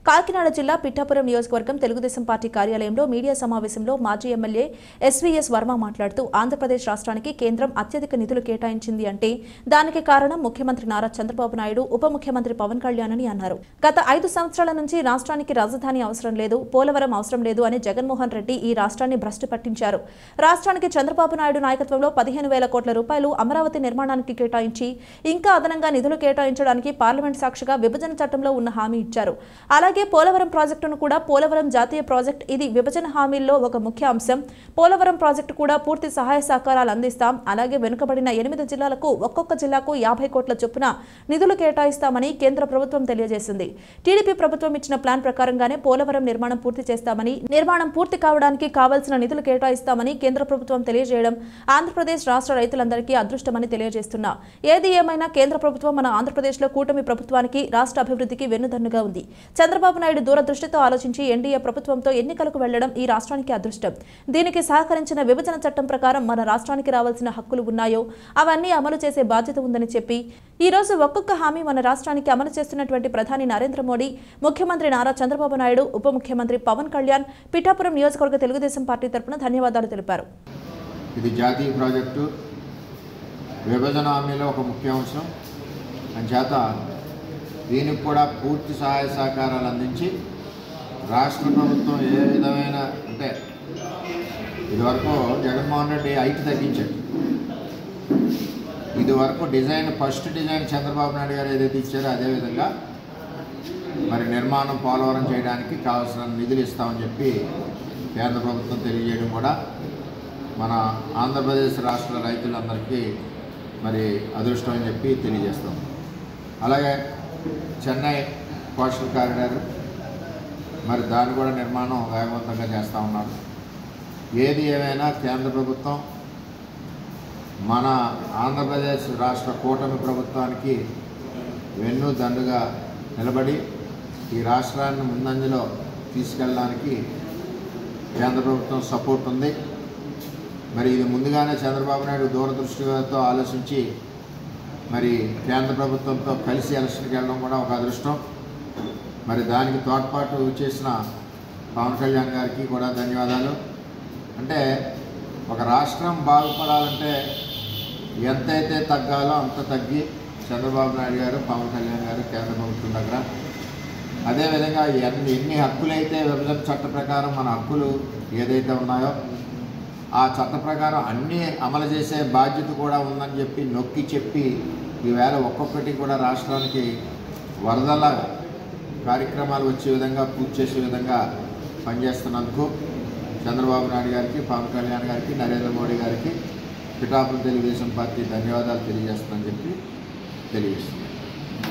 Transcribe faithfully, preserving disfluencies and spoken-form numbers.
కాకినాడ జిల్లా పిఠాపురం నియోజకవర్గం తెలుగుదేశం పార్టీ కార్యాలయంలో మీడియా సమావేశంలో మాజీ ఎమ్మెల్యే ఎస్వీఎస్ వర్మ మాట్లాడుతూ ఆంధ్రప్రదేశ్ రాష్ట్రానికి కేంద్రం అత్యధిక నిధులు కేటాయించింది అంటే దానికి కారణం ముఖ్యమంత్రి నారా చంద్రబాబు నాయుడు ఉప ముఖ్యమంత్రి పవన్ కళ్యాణ్ అని అన్నారు. గత ఐదు సంవత్సరాల నుంచి రాష్ట్రానికి రాజధాని అవసరం లేదు, పోలవరం అవసరం లేదు అని జగన్మోహన్ రెడ్డి ఈ రాష్ట్రాన్ని భ్రష్టు పట్టించారు. రాష్ట్రానికి చంద్రబాబు నాయుడు నాయకత్వంలో పదిహేను వేల కోట్ల రూపాయలు అమరావతి నిర్మాణానికి కేటాయించి ఇంకా అదనంగా నిధులు కేటాయించడానికి పార్లమెంట్ సాక్షిగా విభజన చట్టంలో ఉన్న హామీ ఇచ్చారు. అలాగే పోలవరం ప్రాజెక్టును కూడా పోలవరం జాతీయ ప్రాజెక్ట్ ఇది విభజన హామీల్లో ఒక ముఖ్య అంశం. పోలవరం ప్రాజెక్టు కూడా పూర్తి సహాయ సహకారాలు అందిస్తాం. అలాగే వెనుకబడిన ఎనిమిది జిల్లాలకు ఒక్కొక్క జిల్లాకు యాభై కోట్ల చొప్పున నిధులు కేటాయిస్తామని కేంద్ర ప్రభుత్వం తెలియజేసింది. టీడీపీ ప్రభుత్వం ఇచ్చిన ప్లాన్ ప్రకారంగానే పోలవరం నిర్మాణం పూర్తి చేస్తామని, నిర్మాణం పూర్తి కావడానికి కావాల్సిన నిధులు కేటాయిస్తామని కేంద్ర ప్రభుత్వం తెలియజేయడం ఆంధ్రప్రదేశ్ రాష్ట్ర రైతులందరికీ అదృష్టమని తెలియజేస్తున్నా. ఏది ఏమైనా కేంద్ర ప్రభుత్వం మన ఆంధ్రప్రదేశ్లో కూటమి ప్రభుత్వానికి, రాష్ట్ర అభివృద్ధికి వెన్నుదన్నుగా ఉంది. చంద్రబాబు నాయుడు దూరదృష్టితో ఆలోచించి ఎన్డీఏ ప్రభుత్వంతో ఎన్నికలకు వెళ్లడం ఈ రాష్ట్రానికి అదృష్టం. దీనికి సహకరించిన విభజన చట్టం ప్రకారం మన రాష్ట్రానికి రావాల్సిన హక్కులు ఉన్నాయో అవన్నీ అమలు చేసే బాధ్యత ఉందని చెప్పి ఈ రోజు ఒక్కొక్క హామీ మన రాష్ట్రానికి అమలు చేస్తున్నటువంటి ప్రధాని నరేంద్ర మోడీ, ముఖ్యమంత్రి నారా చంద్రబాబు నాయుడు, ఉప ముఖ్యమంత్రి పవన్ కళ్యాణ్ పిఠాపురం నియోజకవర్గ తెలుగుదేశం పార్టీ తరపున ధన్యవాదాలు తెలిపారు. ఇది జాతీయ ప్రాజెక్టు, విభజన హామీలో ఒక ముఖ్య అంశం అంచేత దీనికి కూడా పూర్తి సహాయ సహకారాలు అందించి రాష్ట్ర ప్రభుత్వం ఏ విధమైన అంటే ఇదివరకు జగన్మోహన్ రెడ్డి హైట్ తగ్గించాడు. ఇదివరకు design first design Chandrababu Naidu గారు ఏదైతే ఇచ్చారో అదేవిధంగా మరి నిర్మాణం పోలవరం చేయడానికి కావాల్సిన నిధులు ఇస్తామని చెప్పి కేంద్ర ప్రభుత్వం తెలియజేయడం కూడా మన ఆంధ్రప్రదేశ్ రాష్ట్ర రైతులందరికీ మరి అదృష్టం అని చెప్పి తెలియజేస్తాం. అలాగే చెన్నై కోస్టల్ కారిడార్ మరి దాన్ని కూడా నిర్మాణం వేగవంతంగా చేస్తూ ఉన్నారు. ఏది ఏమైనా కేంద్ర ప్రభుత్వం మన ఆంధ్రప్రదేశ్ రాష్ట్ర కూటమి ప్రభుత్వానికి వెన్ను దండుగా నిలబడి ఈ రాష్ట్రాన్ని ముందంజలో తీసుకెళ్ళడానికి కేంద్ర ప్రభుత్వం సపోర్ట్ ఉంది. మరి ఇది ముందుగానే చంద్రబాబు నాయుడు దూరదృష్టితో ఆలోచించి మరి కేంద్ర ప్రభుత్వంతో కలిసి ఎలక్షన్కి వెళ్ళడం కూడా ఒక అదృష్టం. మరి దానికి తోడ్పాటు చేసిన పవన్ కళ్యాణ్ గారికి కూడా ధన్యవాదాలు. అంటే ఒక రాష్ట్రం బాగుపడాలంటే ఎంతైతే తగ్గాలో అంత తగ్గి చంద్రబాబు నాయుడు గారు, పవన్ కళ్యాణ్ గారు కేంద్ర ప్రభుత్వం దగ్గర అదేవిధంగా ఎన్ని ఎన్ని హక్కులైతే విభజన చట్ట ప్రకారం మన హక్కులు ఏదైతే ఉన్నాయో ఆ చట్ట ప్రకారం అన్నీ అమలు చేసే బాధ్యత కూడా ఉందని చెప్పి నొక్కి చెప్పి ఈవేళ ఒక్కొక్కటి కూడా రాష్ట్రానికి వరదల కార్యక్రమాలు వచ్చే విధంగా పూర్తి చేసే విధంగా పనిచేస్తున్నందుకు చంద్రబాబు నాయుడు గారికి, పవన్ కళ్యాణ్ గారికి, నరేంద్ర మోడీ గారికి పిఠాపురం తెలుగుదేశం పార్టీ ధన్యవాదాలు తెలియజేస్తుందని చెప్పి తెలియజేస్తుంది.